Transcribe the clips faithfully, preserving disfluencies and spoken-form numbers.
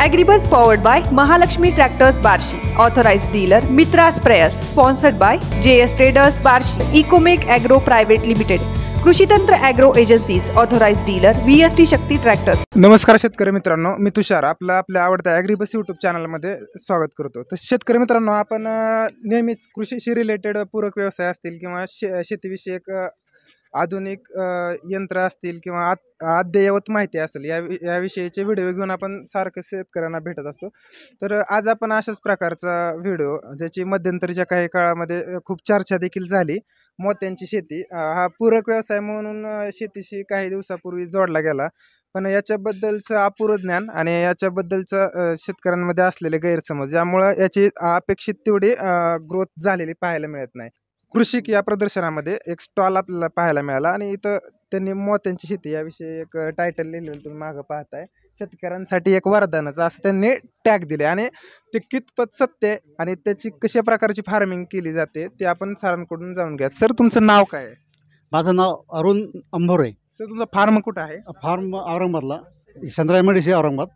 Agribuzz powered by Mahalakshmi Tractors Barshi, authorized dealer Mitra Sprayers, sponsored by J S Traders Barshi, Ecomake Agro Private Limited, Krushitantra agro agencies, authorised dealer V S T Shakti tractors. नमस्कार शेतकरी मित्रांनो, मी तुषार आपला आपल्या आवडत्या ॲग्रीबस YouTube चॅनलमध्ये स्वागत करतो. तर शेतकरी मित्रांनो, आपण नेहमीच कृषीशी रिलेटेड पूरक व्यवसाय असतील किंवा शे शेतीविषयक आधुनिक यंत्र असतील किंवा अद्ययावत माहिती असेल या याविषयीचे व्हिडिओ घेऊन आपण सारखं शेतकऱ्यांना भेटत असतो. तर आज आपण अशाच प्रकारचा व्हिडिओ, ज्याची मध्यंतरीच्या काही काळामध्ये खूप चर्चा देखील झाली, मोत्यांची शेती हा पूरक व्यवसाय म्हणून शेतीशी काही दिवसापूर्वी जोडला गेला, पण याच्याबद्दलचं अपुरं ज्ञान आणि याच्याबद्दलचं शेतकऱ्यांमध्ये असलेले गैरसमज यामुळं याची अपेक्षित तेवढी ग्रोथ झालेली पाहायला मिळत नाही. कृषिक या प्रदर्शनामध्ये एक स्टॉल आपल्याला पाहायला मिळाला आणि इथं त्यांनी मोत्यांची शेती याविषयी एक टायटल लिहिलेलं तुम्ही मागं पाहताय, शेतकऱ्यांसाठी एक वरदानच असं त्यांनी टॅग दिले. आणि ते कितपत सत्य आणि त्याची कशा प्रकारची फार्मिंग केली जाते ते आपण सरांकडून जाणून घ्या. सर, तुमचं नाव काय आहे? माझं नाव अरुण अंभोरे. सर, तुमचा फार्म कुठं आहे? फार्म औरंगाबादला, Chandra M D C Aurangabad.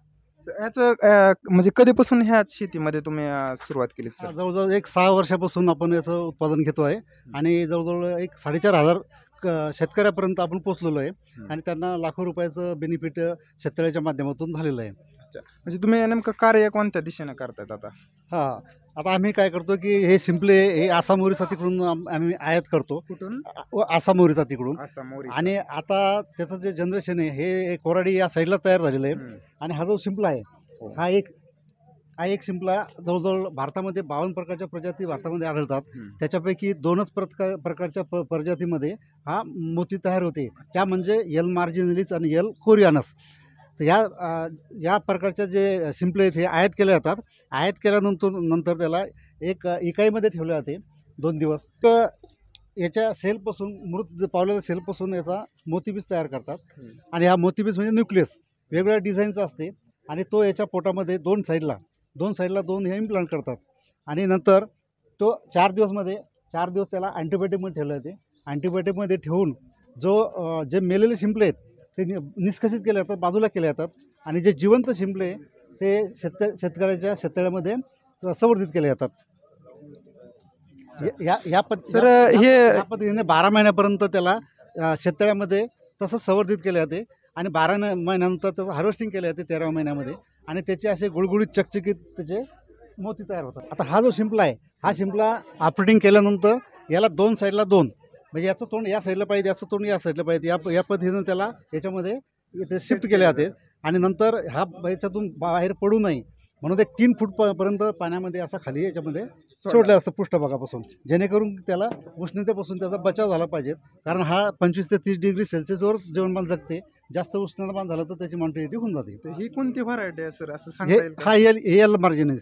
याचं म्हणजे कधीपासून ह्या शेतीमध्ये तुम्ही सुरुवात केली? सर, जवळजवळ एक सहा वर्षापासून आपण याचं उत्पादन घेतो आहे आणि जवळजवळ एक साडेचार हजार शेतकऱ्यापर्यंत आपण पोचलेलो आहे आणि त्यांना लाखो रुपयाचं बेनिफिट शेतकऱ्याच्या माध्यमातून झालेलं आहे. अच्छा, म्हणजे तुम्ही नेमकं कार्य कोणत्या दिशेनं करतायत आता? हां, आता आम्ही काय करतो की हे सिम्पले हे आसाम मोहरी जातीकडून आम्ही आयात करतो. कुठून? आसाम मोहरी जातीकडून. आसाम मोहरी. आणि आता त्याचं जे जनरेशन आहे हे कोराडी या साईडला तयार झालेलं आहे. आणि हा जो सिम्पला आहे हा एक हा एक सिम्पला जवळजवळ भारतामध्ये बावन्न प्रकारच्या प्रजाती भारतामध्ये आढळतात. त्याच्यापैकी दोनच प्रकार प्रकारच्या प प्रजातीमध्ये हा मोती तयार होते, त्या म्हणजे यल मार्जिनलिस आणि यल कोरियानस. तर या या प्रकारच्या जे सिम्पले आहेत हे आयात केले जातात. आयात केल्यानंतर नंतर त्याला एक इकाईमध्ये ठेवले जाते दोन दिवस. तर याच्या सेलपासून मृत पावलेल्या सेलपासून याचा मोतीबीज तयार करतात. आणि हा मोतीबीज म्हणजे न्यूक्लियस वेगवेगळ्या डिझाईनचा असते आणि तो याच्या पोटामध्ये दोन साईडला दोन साईडला दोन हे इम्प्लांट करतात. आणि नंतर तो चार दिवसमध्ये चार दिवस त्याला अँटीबायोटिकमध्ये ठेवलं जाते. अँटीबायोटिकमध्ये ठेवून जो जे मेलेले शिंपले आहेत ते निष्कासित केले जातात, बाजूला केले जातात. आणि जे जिवंत शिंपले ते शेत शेतकऱ्याच्या शेततळ्यामध्ये संवर्धित केले जातात. या या पद्ध सर हे या पद्धतीने बारा महिन्यापर्यंत त्याला शेततळ्यामध्ये तसंच संवर्धित केले जाते आणि बारा महिन्यानंतर त्याचं हार्वेस्टिंग केलं जाते तेराव्या महिन्यामध्ये आणि त्याचे असे गुळगुळीत चकचकीत त्याचे मोती तयार होतात. आता हा जो शिंपला आहे हा शिंपला ऑपरेटिंग केल्यानंतर याला दोन साईडला दोन म्हणजे याचं तोंड या साईडला पाहिजे, याचं तोंड या साईडला पाहिजे, या या पद्धतीनं त्याला याच्यामध्ये ते शिफ्ट केले जाते. आणि नंतर हा याच्यातून बाहेर पडू नये म्हणून एक तीन फूट पर्यंत पाण्यामध्ये असा खाली याच्यामध्ये सोडलं असतं पृष्ठभागापासून, जेणेकरून त्याला उष्णतेपासून त्याचा बचाव झाला पाहिजे. कारण हा पंचवीस ते तीस डिग्री सेल्सिअसवर जीवनमान जगते. जास्त उष्णतामान झालं तर त्याची मॉर्टिलिटी होऊन जाते. ही कोणती व्हरायटी आहे सर, असं सांगता येईल? हा एल एल मार्जिनस.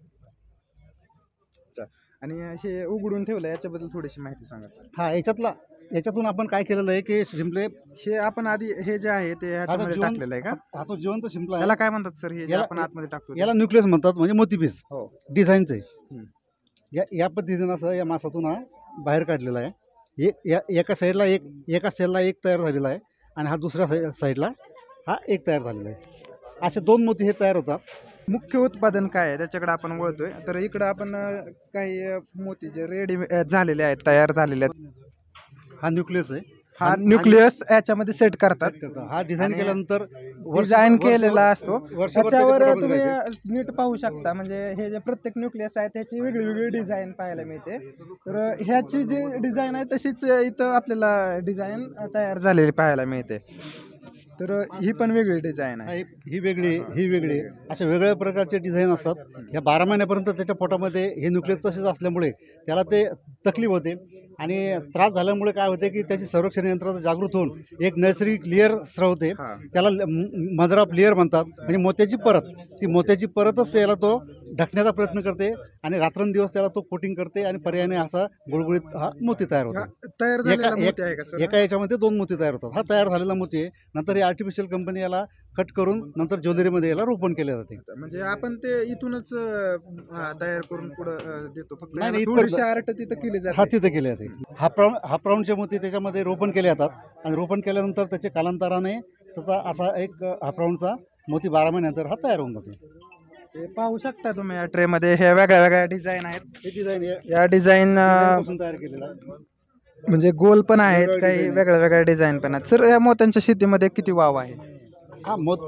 आणि हे उघडून ठेवलं याच्याबद्दल थोडीशी माहिती सांगा. हा, याच्यातला याच्यातून आपण काय केलेलं आहे की शिंपले हे आपण आधी हे जे आहे ते ह्याच्यामध्ये टाकलेलं आहे का? हा तो जिवंत शिंपला आहे. याला काय म्हणतात सर, हे जे आपण आतमध्ये टाकतो? याला न्यूक्लियस म्हणतात, म्हणजे मोतीबीज. हो, डिझाईनचं आहे. या या पद्धतीनं असं या मासातून हा बाहेर काढलेला आहे. एक या एका साईडला एक एका सेलला एक तयार झालेला आहे आणि हा दुसऱ्या साईडला हा एक तयार झालेला आहे. असे दोन मोती हे तयार होतात. मुख्य उत्पादन काय आहे त्याच्याकडे आपण वळतोय. तर इकडं आपण काही मोती जे रेडी झालेले आहेत, तयार झालेले आहेत. हा न्यूक्लियस आहे. हा न्यूक्लियस याच्यामध्ये सेट करतात. हा डिझाईन केल्यानंतर डिझाईन केलेला असतो. त्याच्यावर तुम्ही वर्षभर नीट पाहू शकता, म्हणजे हे जे प्रत्येक न्यूक्लियस आहे त्याची वेगळी वेगळी डिझाईन पाहायला मिळते. तर ह्याची जी डिझाईन आहे तशीच इथं आपल्याला डिझाईन तयार झालेली पाहायला मिळते. तर ही पण वेगळी डिझाईन आहे. ही वेगळी ही वेगळी अशा वेगवेगळ्या प्रकारचे डिझाईन असतात. या बारा महिन्यापर्यंत त्याच्या पोटामध्ये हे न्यूक्लियस तसेच असल्यामुळे त्याला ते तकलीफ होते आणि त्रास झाल्यामुळे काय होते की त्याची संरक्षण यंत्रणा जागृत होऊन एक नैसर्गिक लेअर स्रवते. त्याला मदर ऑफ लेअर म्हणतात, म्हणजे मोत्याची परत. ती मोत्याची परतच त्याला तो ढकण्याचा प्रयत्न करते आणि रात्रंदिवस त्याला तो कोटिंग करते आणि पर्यायाने असा गुळगुळीत हा मोती तयार होतो. तयार एका एका याच्यामध्ये दोन मोती तयार होतात. हा तयार झालेला मोती आहे. नंतर हे आर्टिफिशियल कंपनी याला कट करून नंतर ज्वेलरीमध्ये याला रोपण केले जाते. म्हणजे आपण ते इथूनच तयार करून पुढे देतो फक्त? नाही, थोडीशी आर्ट तिथं केली जाते. हा तिथं केले जाते. हा प्राऊंड हा प्राऊंडचे मोती त्याच्यामध्ये रोपण केले जातात आणि रोपण केल्यानंतर त्याचे कालांतराने त्याचा असा एक हा प्राऊंडचा मोती बारा महिन्यानंतर हा तयार होऊन जाते. हे पाहू शकता तुम्ही या ट्रे मध्ये हे वेगळ्या वेगळ्या डिझाईन आहेत. हे डिझाईन या डिझाईन पासून तयार केलेला आहे. म्हणजे गोल पण आहेत, काही वेगळ्या वेगळ्या डिझाईन पण आहेत. सर या मोत्यांच्या शेतीमध्ये किती वाव आहे? हा मोत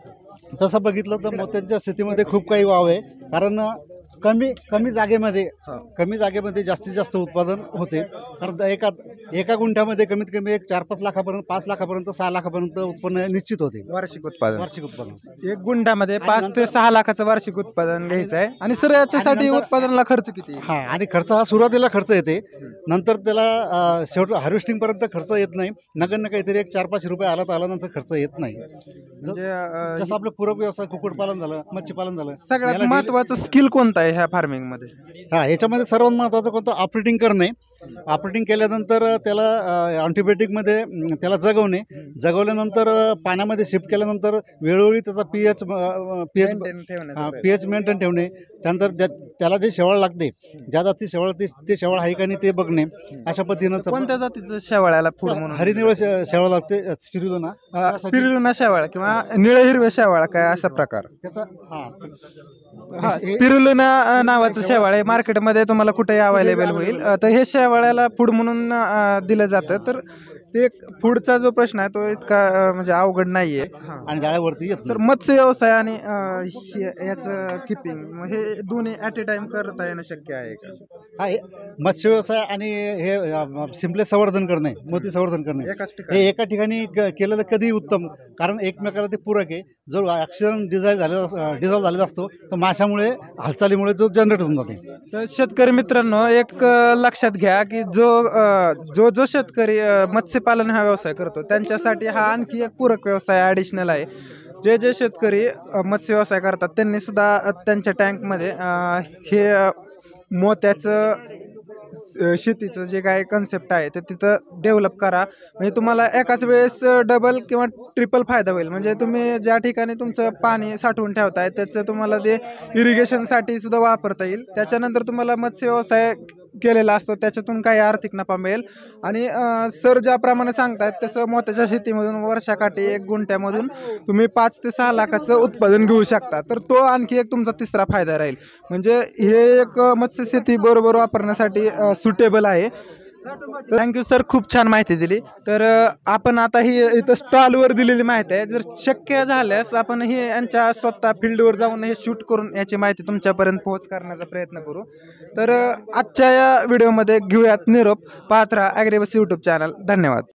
तसं बघितलं तर मोत्यांच्या शेतीमध्ये खूप काही वाव आहे, कारण कमी कमी जागेमध्ये कमी जागेमध्ये जास्तीत जास्त उत्पादन होते. कारण एका एका गुंठ्यामध्ये कमीत कमी एक चार पाच लाखापर्यंत पाच लाखापर्यंत सहा लाखापर्यंत उत्पन्न निश्चित होते. वार्षिक उत्पादन वार्षिक उत्पन्न एक गुंठ्यामध्ये पाच ते सहा लाखाचं वार्षिक उत्पादन घ्यायचं आहे. आणि सर याच्यासाठी उत्पादनाला खर्च किती? हा आणि खर्च हा सुरुवातीला खर्च येते, नंतर त्याला अं, शेवट हार्वेस्टिंग पर्यंत खर्च येत नाही. नगण्य काहीतरी एक चार पाचशे रुपये आला तर आला, नंतर खर्च येत नाही. म्हणजे अं, जसं आपलं पूरक व्यवसाय कुक्कुटपालन झालं, मच्छीपालन झालं, सगळ्यात याला महत्वाचं स्किल कोणतं आहे ह्या फार्मिंग मध्ये? हा याच्यामध्ये सर्वात महत्त्वाचं कोणतं ऑपरेटिंग करणे. ऑपरेटिंग केल्यानंतर त्याला अँटीबायोटिकमध्ये अं, त्याला जगवणे. जगवल्यानंतर अं, पाण्यामध्ये शिफ्ट केल्यानंतर वेळोवेळी त्याचा P H P H Maintain ठेवण्याचा प्रयत्न. पी एच मेंटेन ठेवणे. त्यानंतर ज्या त्याला जे शेवाळ लागते, ज्या जाती शेवाळ ते ते शेवाळ आहे का नाही ते बघणे. अशा पद्धतीनं कोणत्या जातीचं शेवाळ्याला फूड म्हणून? हरिनिवळ शे- शेवाळ लागते, स्पिरुलिना. अं, स्पिरुलिना शेवाळ किंवा निळे हिरवे शेवाळ काय असा प्रकार? त्याचा हा हा, हे- स्पिरुलिना अं, नावाचं शेवाळ आहे, मार्केटमध्ये तुम्हाला कुठेही अवेलेबल होईल. अं, तर हे शेवाळ्याला फूड म्हणून अं, दिलं जातं. तर ते फूडचा जो प्रश्न आहे तो इतका अं, म्हणजे अवघड नाहीये. आणि जाळ्यावरती येत सर नाही. मत्स्य व्यवसाय आणि अं, हे- याचं किपिंग हे दोन्ही ॲट ए टाइम करता येणं शक्य आहे का? हा हे मत्स्य व्यवसाय आणि हे सिंपले संवर्धन करणे, मोती संवर्धन करणे एकाच हे ठिकाणी एका ठिकाणी क- केलं तर कधी उत्तम, कारण एकमेकाला ते पूरक आहे. जो ऑक्सिजन डिझॉल्व झालेला डिझॉल्व झालेला असतो तर माशामुळे हालचालीमुळे जो जनरेट होऊन जाते. तर शेतकरी मित्रांनो एक अ, लक्षात घ्या की जो अ, जो जो शेतकरी अ, मत्स्यपालन हा व्यवसाय करतो त्यांच्यासाठी हा आणखी एक पूरक व्यवसाय ॲडिशनल आहे. जे जे शेतकरी अ, मत्स्य व्यवसाय करतात त्यांनी सुद्धा अ, त्यांच्या टँकमध्ये अ, हे अ, मोत्याचं अ, शेतीचं जे काय कन्सेप्ट आहे ते तिथं डेव्हलप करा. म्हणजे तुम्हाला एकाच वेळेस डबल किंवा ट्रिपल फायदा होईल. म्हणजे तुम्ही ज्या ठिकाणी तुमचं पाणी साठवून ठेवताय त्याचं तुम्हाला ते इरिगेशनसाठी सुद्धा वापरता येईल. त्याच्यानंतर तुम्हाला मत्स्य व्यवसाय केलेला असतो त्याच्यातून काही आर्थिक नफा मिळेल. आणि सर ज्याप्रमाणे सांगतायत तसं मोत्याच्या शेतीमधून वर्षाकाठी एक गुंठ्यामधून तुम्ही पाच ते सहा लाखाचं उत्पादन घेऊ शकता. तर तो आणखी एक तुमचा तिसरा फायदा राहील. म्हणजे हे एक मत्स्य शेती बरोबर वापरण्यासाठी सुटेबल आहे. थँक्यू सर, खूप छान माहिती दिली. तर अ, आपण आता ही इथं स्टॉलवर दिलेली माहिती आहे, जर शक्य झाल्यास आपण ही यांच्या स्वतः फील्डवर जाऊन हे शूट करून याची माहिती तुमच्यापर्यंत पोहोच करण्याचा प्रयत्न करू. तर अ, आजच्या या व्हिडिओमध्ये घेऊयात निरोप. पाहत राहा ॲग्रीबस यूट्यूब चॅनल. धन्यवाद.